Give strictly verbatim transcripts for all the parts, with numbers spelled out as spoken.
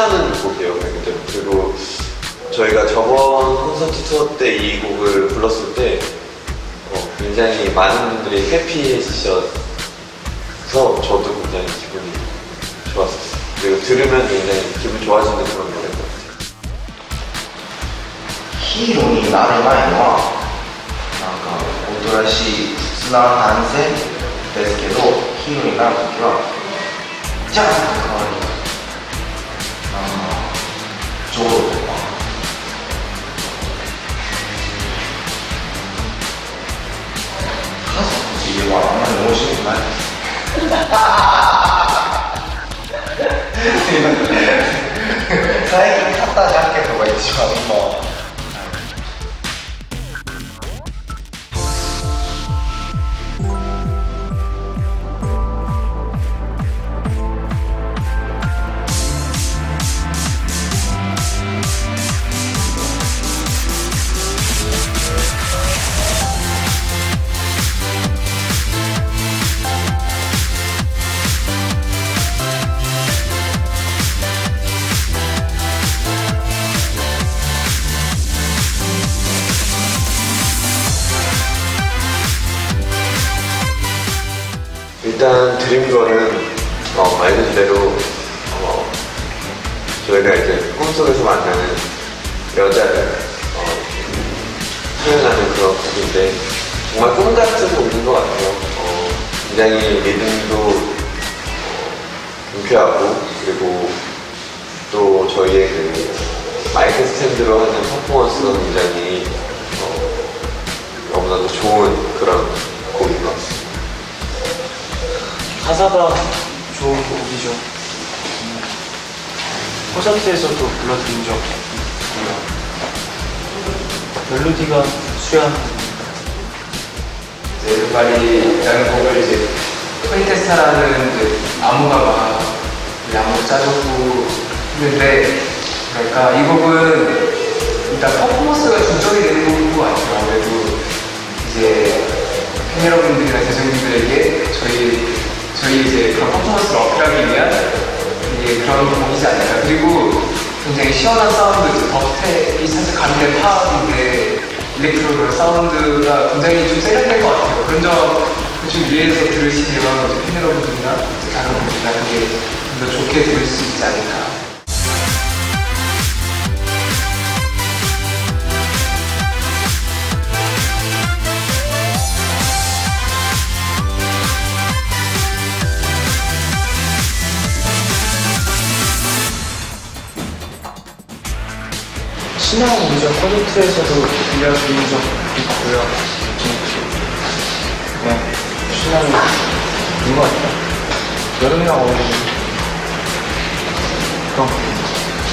신나는 곡이에요. 그리고 저희가 저번 콘서트 투어 때 이 곡을 불렀을 때 어, 굉장히 많은 분들이 해피해지셔서 저도 굉장히 기분이 좋았었어요. 그리고 들으면 굉장히 기분 좋아지는 그런 노래인 것 같아요. ヒーローになる前はなんかおとなしい普通な男性ですけど、ヒーローになるときはじゃあ変わりジョーとか家族って言えばあんまり面白くない最近買ったジャケットが一番今 일단 드린 거는 어, 말 그대로 어, 저희가 이제 꿈속에서 만나는 여자를 어, 표현하는 그런 곡인데 정말 꿈 같은 곡인 것 같아요. 어, 굉장히 리듬도 어, 경쾌하고 그리고 또 저희의 그 마이크 스탠드로 하는 퍼포먼스가 굉장히 어, 너무나도 좋은 그런 곡인 것 같습니다. 가사가 좋은 곡이죠. 음, 콘서트에서도 불러드린 적 있고요. 멜로디가 수려한 르바리라는 곡을 이제 프린테스타라는 안무가가 안무 짜줬고 했는데, 그러니까 이 곡은 일단 퍼포먼스가 중점이 되는 곡인 것 같아요. 아무래도 이제 팬 여러분들이나 대중분들에게 저희 저희 이제 그런 퍼포먼스를 어필하기 위한 이게 그런 곡이지 않을까. 그리고 굉장히 시원한 사운드, 덕택이 살짝 가미된 팝인데 일렉트로 사운드가 굉장히 좀 세련된 것 같아요. 그런 점좀 위에서 들으시면 팬 여러분들이나 다른 분들이나 그게 좀 더 좋게 들을 수 있지 않을까. 신앙 우정 콘서트에서도 들려드린 적 있고요. 그냥 신앙이 있는 것 같아요. 여름이랑 어울리는 그런 곡입니다.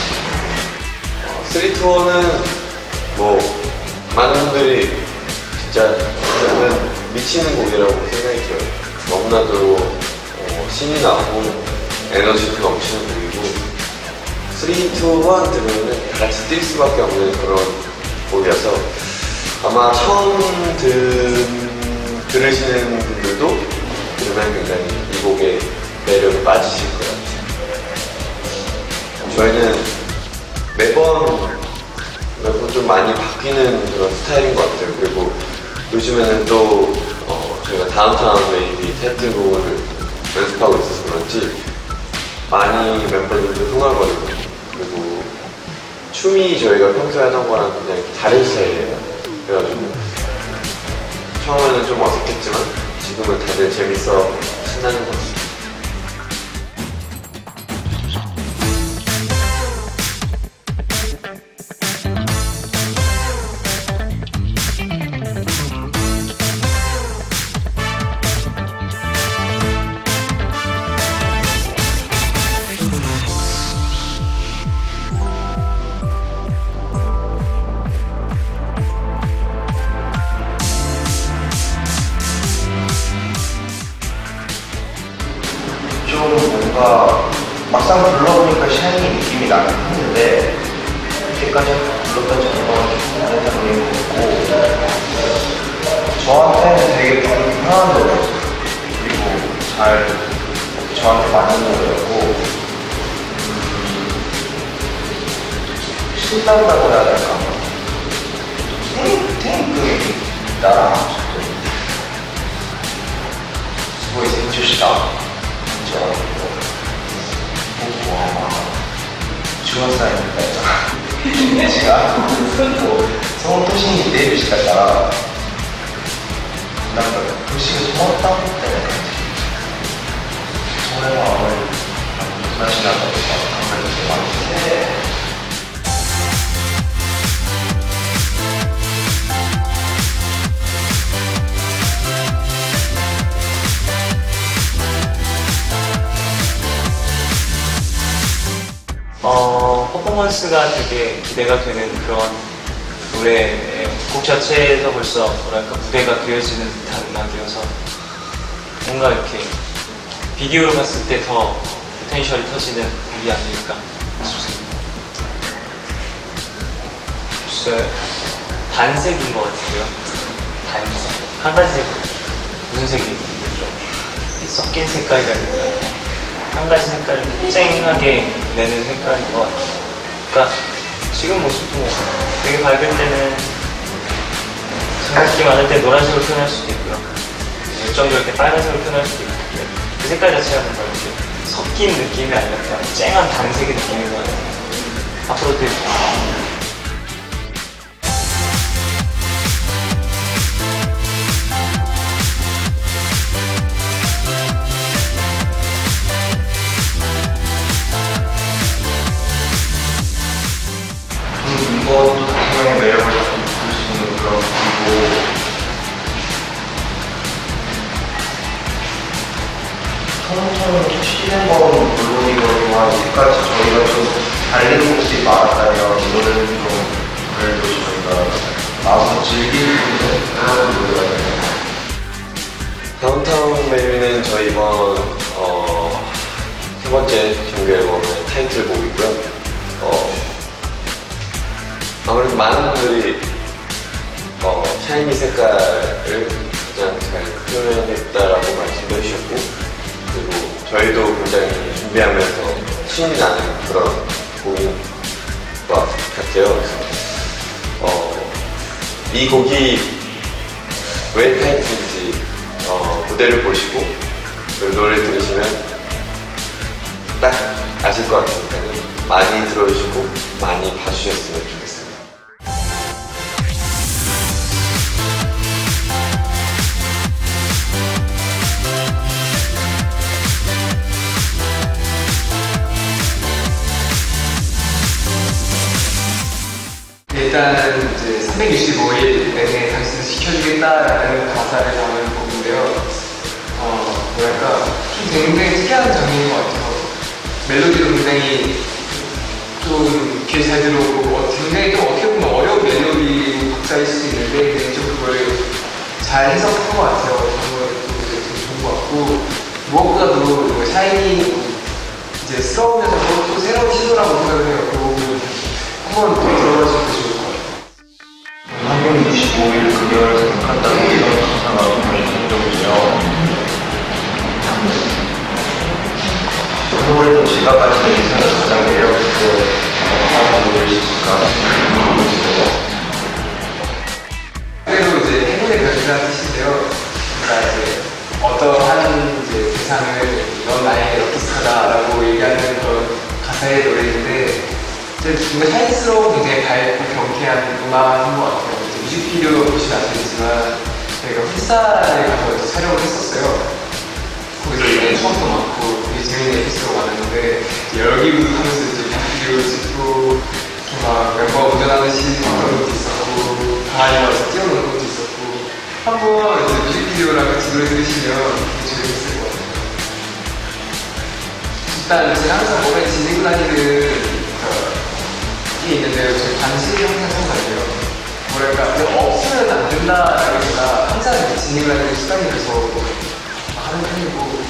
쓰리 투어는 뭐 많은 분들이 진짜 저는 미치는 곡이라고 생각이 들어요. 너무나도 어, 신이 나고 에너지도 넘치는 곡이고 쓰리, 투, 원 들으면 다 같이 뛸 수밖에 없는 그런 곡이어서 아마 처음 들, 들으시는 분들도 들으면 굉장히 이 곡의 매력에 빠지실 것 같아요. 저희는 매번 매번 좀 많이 바뀌는 그런 스타일인 것 같아요. 그리고 요즘에는 또 어, 저희가 다운타운 베이비 타이틀곡을 연습하고 있어서 그런지 많이 멤버들도 흥얼거리고 그리고 춤이 저희가 평소에 하던 거랑 굉장히 다른 스타일이에요. 그래가지고 처음에는 좀 어색했지만 지금은 다들 재밌어 신나는 것 같습니다. 뭔가 막상 불러보니까 샤이니 느낌이 나긴 했는데 이때까지 불렀던 정말 기분이 있고 저한테는 되게 부르기 편한 노래였어요. 그리고 잘 저한테 맞는 노래였고 음, 신난다고 해야 될까?天空だな、ちょっとすごい成長した感じはあるけど、僕はまあじゅうはっさいみたいなイメージがあるんですけど、その年にデビューしたから、なんか年が止まったみたいな感じ。それはあまり難しいなとか考えてしまって。 어, 퍼포먼스가 되게 기대가 되는 그런 노래예요. 곡 자체에서 벌써 뭐랄까 무대가 그려지는 듯한 음악이어서 뭔가 이렇게 비디오로 봤을 때 더 포텐셜이 터지는 곡이 아닐까 싶습니다. 글쎄, 단색인 것 같아요. 단색. 한 가지 색, 무슨 색이 좀 섞인 색깔이 아닐까. 한 가지 색깔을 쨍하게 내는 색깔인 것 같아요. 그러니까 지금 모습도 뭐 되게 밝을 때는 생각이 많을 때 노란색으로 표현할 수도 있고요. 열정적일 때 빨간색으로 표현할 수도 있고 그 색깔 자체가 뭔가 이렇게 섞인 느낌이 아니라 그냥 쨍한 단색의 느낌인 것 같아요. 앞으로도 이것도 당연히 매력을 느낄 수 있는 그런 곡이고, 처음처럼 쉬는 건 물론이거니와 이제까지 저희가 좀 달리는 곳이 많았다면 이거는 좀 그래도 저희가 마음껏 즐길 수 있는 그런 노래가 되네요. 다운타운 베이비는 저희 이번 어, 세 번째 정규 앨범의 타이틀곡이고요. 어, 아무래도 많은 분들이 어, 샤이니 색깔을 가장 잘 표현했다라고 말씀도 해주셨고, 그리고 저희도 굉장히 준비하면서 신이 나는 그런 곡인 것 같아요. 그래서 어, 이 곡이 왜 타이틀인지 어, 무대를 보시고 그 노래 들으시면 딱 아실 것 같으니까 많이 들어주시고 많이 봐주셨으면 좋겠습니다. 일단은 이제 삼백육십오 일 내내 당신을 지켜주겠다라는 가사를 담은 곡인데요. 어, 뭐랄까, 좀 굉장히 특이한 장면인 것 같아요. 멜로디도 굉장히 좀 귀에 잘 들어오고, 어, 굉장히 좀 어떻게 보면 어려운 멜로디 박자일 수 있는데, 굉장히 좀 그걸 잘 해석한 것 같아요. 정말 되게 좋은 것 같고, 무엇보다도 샤이니 이제 스러우면서 또 새로운 시도라고 생각을 해요. 그 부분 한번 더 들어봐주시면 좋을 것 같아요. 삼백육십오 일 그녀를 생각한다는 이런 가사가 정말 인상적이고요. 그 노래도 제가 가진 인생에서 가장 매력있고 하는 노래이지 않을까 싶습니다. 그래도 이제 행운의 별이라는 뜻인데요. 그러니까 이제 어떠한 이제 대상을 넌 나의 럭키스타다라고 얘기하는 그런 가사의 노래인데, 정말 샤이니스러운 굉장히 밝고 경쾌한 음악인 것 같아요. 뮤직비디오 보시면 아시겠지만 저희가 풋살에 가서 촬영을 했었어요. 거기서 이제 추억도 많고 되게 재밌는 에피소드가 많았는데, 열기구 하면서 이제 뮤직비디오 찍고 막 멤버 운전하는 씬 그런 것도 있었고, 강아지 와서 뛰어노는 것도 있었고, 한번 이제 뮤직비디오랑 같이 노래 들으시면 되게 재밌을 것 같아요. 일단 제가 항상 몸에 지니고 다니는 게 있는데요. 저희 관심 항상 생각해요. 뭐랄까, 근데 없으면 안 된다라기보다 항상 지니고 다니는 습관이 돼서 하는 편이고.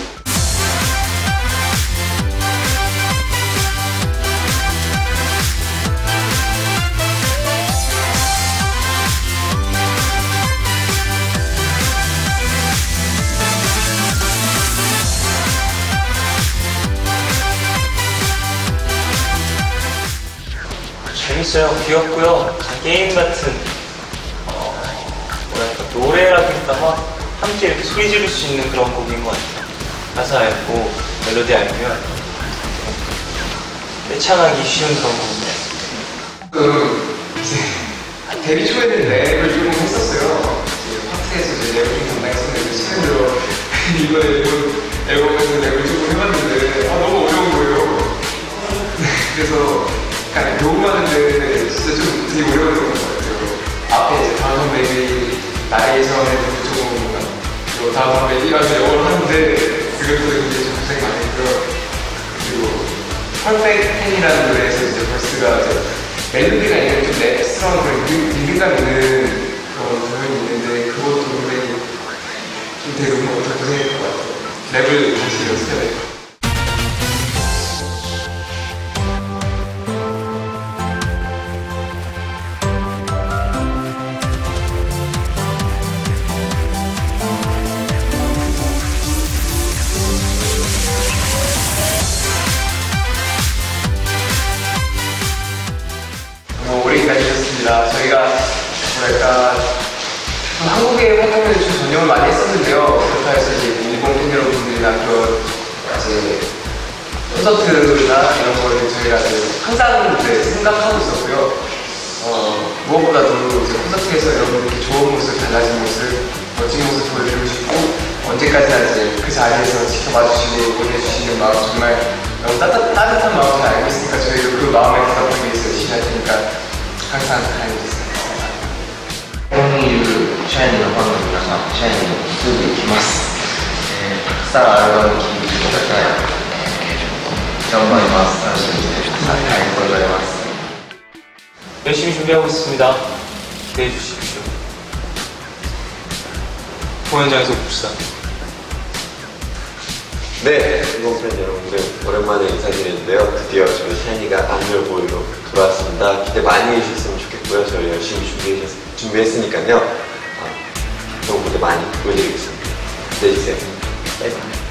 재밌어요. 귀엽고요. 게임 같은 어, 뭐랄까 노래라기보다 함께 이렇게 소리 지를 수 있는 그런 곡인 것 같아요. 가사 알고 멜로디 알면 떼창하기 쉬운 그런 곡입니다. 그 이제 데뷔 초에는 랩을 조금 했었어요. 학생에서 이제 랩을 좀 담당했었는데 최근 들어 이거 앨범, 앨범에서 랩을 조금 해봤는데 아, 너무 어려운 거예요. 그래서 약간 녹음하는데 진짜 좀 되게 어려웠던 것 같아요. 앞에 이제 다음 선배들이 나레이션에도 조금 또 다음 선배들이 이라서 영어를 하는데 그것도 굉장히 좀 고생 많이 했고요. 그리고 퍼펙트 텐이라는 노래에서 이제 벌스가 이제 멜로디가 있는 좀 랩스러운 그런 리듬감 있는 그런 부분이 있는데 그것도 굉장히 좀 되게 너무 고생했던 것 같아요. 랩을 다시 연습해야 돼요. 오래까지 했습니다. 저희가 뭐랄까 좀 한국의 활동에 좀 전념을 많이 했었는데요. 그렇다 해서 이제 일본 팬 여러분들이나 그런 이제 콘서트나 이런 거를 저희가 항상 이제 생각하고 있었고요. 어, 무엇보다도 이제 콘서트에서 여러분들께 좋은 모습, 달라진 모습, 멋진 모습 보여드리고 싶고 언제까지나 이제 그 자리에서 지켜봐 주시고 응원해주시는 마음 정말 너무 따뜻, 따뜻한 마음 잘 알고 있으니까 저희도 그 마음에 보답하기 위해서 열심히 할 테니까 항상 사랑해주세요. ここにいるシャイニーのファンの皆さん、シャイニーにすぐ来ます。えー、さあ、アルバム聴いてください。えー、頑張ります。楽しみにしてください。ありがとうございます。 열심히 준비하고 있습니다. 기대해 주십시오. 공연장에서 봅시다. 네, 일본 팬 여러분들 오랜만에 인사드리는데요. 드디어 저희 샤이니가 안무를 보이러 돌아왔습니다. 기대 많이 해주셨으면 좋겠고요. 저희 열심히 준비했, 준비했으니까요. 아, 좋은 무대 많이 보여드리겠습니다. 기대해주세요. 바이바이.